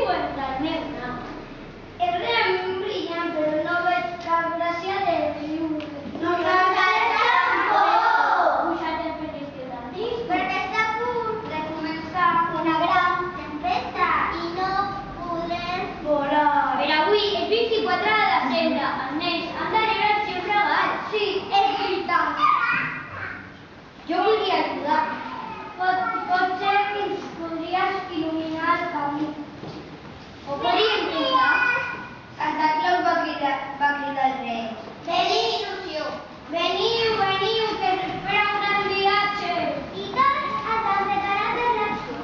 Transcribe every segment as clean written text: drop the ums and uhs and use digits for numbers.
diuen del meu nom. És realment brillant, però no veig cap gràcia de riure. Nosaltres tampoc! Us ha de petició d'antic. Perquè està a punt de començar una gran tempesta i no podrem volar. Per avui és 24 de desembre. Els nens han de rebre el seu regal. Sí, és veritat. Jo voldria ajudar. Potser ens podries il·luminar el camí. O podríem intentar. Santa Claus va cridar el rei. Veniu, il·lusió. Veniu, veniu, que ens espera un gran viatge. I tots ens han preparat per l'acció.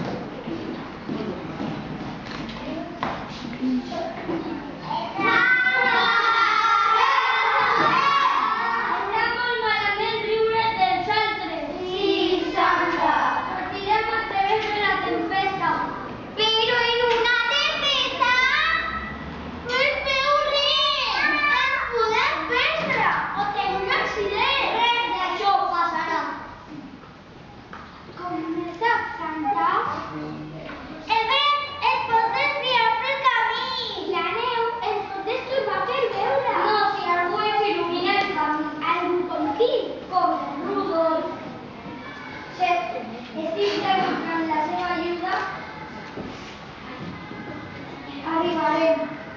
Està molt malament riure dels altres. Sí, Santa. Sortirem a través de la tempesta. Però en una tempesta no es veu res. Ens podem perdre o tenir un accident. Res d'això passarà. Com me sap, Santa? El vent es pot desviar pel camí. La neu ens pot destorbar per veure. No, si algú ens il·lumina el camí. Algú com qui? Com el Rudolf. Estic segur que amb la seva ajuda arribarem.